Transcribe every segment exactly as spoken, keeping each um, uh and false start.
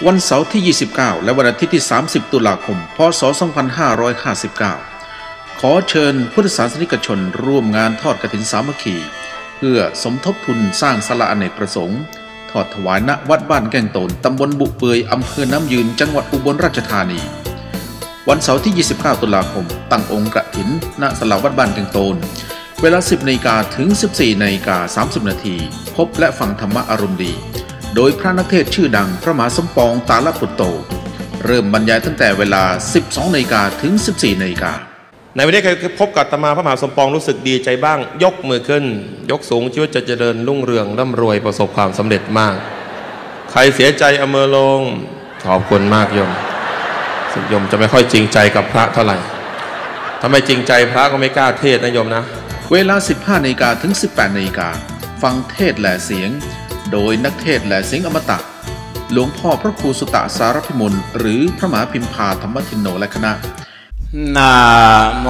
วันเสาร์ที่ยี่สิบเก้าและวันอาทิตย์ที่สามสิบตุลาคมพ.ศ. สองพันห้าร้อยห้าสิบเก้าขอเชิญพุทธศาสนิกชนร่วมงานทอดกฐินสามัคคีเพื่อสมทบทุนสร้างศาลาอเนกประสงค์ทอดถวายณวัดบ้านแก้งโตนตำบลบุเปือยอำเภอน้ำยืนจังหวัดอุบลราชธานีวันเสาร์ที่ยี่สิบเก้าตุลาคมตั้งองค์กฐินณศาลาวัดบ้านแก้งโตนเวลา สิบนาฬิกา ถึง สิบสี่นาฬิกาสามสิบนาทีพบและฟังธรรมะอารมณ์ดีโดยพระนักเทศน์ชื่อดังพระมหาสมปองตาลปุตโตเริ่มบรรยายตั้งแต่เวลา สิบสองนาฬิกา ถึง สิบสี่นาฬิกาในวันนี้ใครพบกับอาตมาพระมหาสมปองรู้สึกดีใจบ้างยกมือขึ้นยกสูงชีวิตจะเจริญรุ่งเรืองร่ำรวยประสบความสำเร็จมากใครเสียใจเอามือลงขอบคุณมากโยมสุดโยมจะไม่ค่อยจริงใจกับพระเท่าไหร่ถ้าไม่จริงใจพระก็ไม่กล้าเทศนะโยมนะเวลา สิบห้านาฬิกา ถึง สิบแปดนาฬิกาฟังเทศแหล่เสียงโดยนักเทศแหล่เสียงอมตะหลวงพ่อพระครูสุตะสารพิมลหรือพระมหาพิมพาธรรมทินโนและคณะนะโม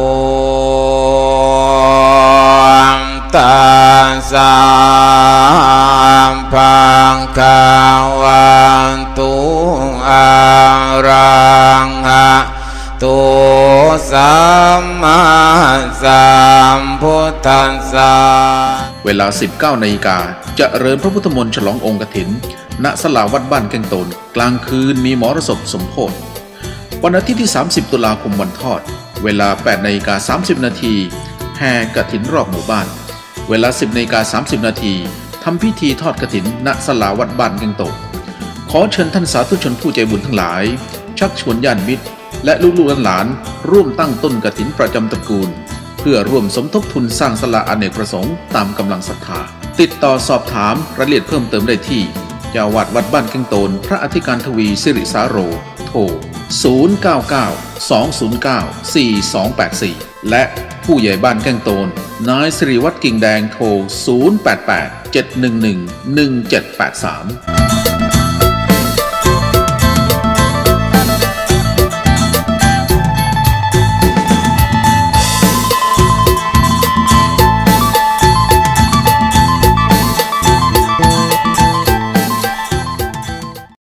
ตัสสะภะคะวะโตอะระหะโตสัมมาสัมพุทธัสสะเวลา สิบเก้านาฬิกาจะเริญพระพุทธมนต์ฉลององค์กฐินณศาลาวัดบ้านแก้งโตนกลางคืนมีมหรสพสมโภชวันอาทิตย์ที่สามสิบตุลาคมวันทอดเวลา แปดนาฬิกาสามสิบนาทีแห่กฐินรอบหมู่บ้านเวลา สิบนาฬิกาสามสิบนาทีทำพิธีทอดกฐินณศาลาวัดบ้านแก้งโตนขอเชิญท่านสาธุชนผู้ใจบุญทั้งหลายชักชวนญาติมิตรและลูกๆหลานร่วมตั้งต้นกฐินประจำตระกูลเพื่อร่วมสมทบทุนสร้างศาลาอเนกประสงค์ตามกำลังศรัทธาติดต่อสอบถามรายละเอียดเพิ่มเติมได้ที่เจ้าอาวาสวัดบ้านแก้งโตนพระอธิการทวีสิริสาโรโทรศูนย์ เก้า เก้า สอง ศูนย์ เก้า สี่ สอง แปด สี่และผู้ใหญ่บ้านแก้งโตนนายสิริวัฒน์กิ่งแดงโทรศูนย์ แปด แปด เจ็ด หนึ่ง หนึ่ง หนึ่ง เจ็ด แปด สาม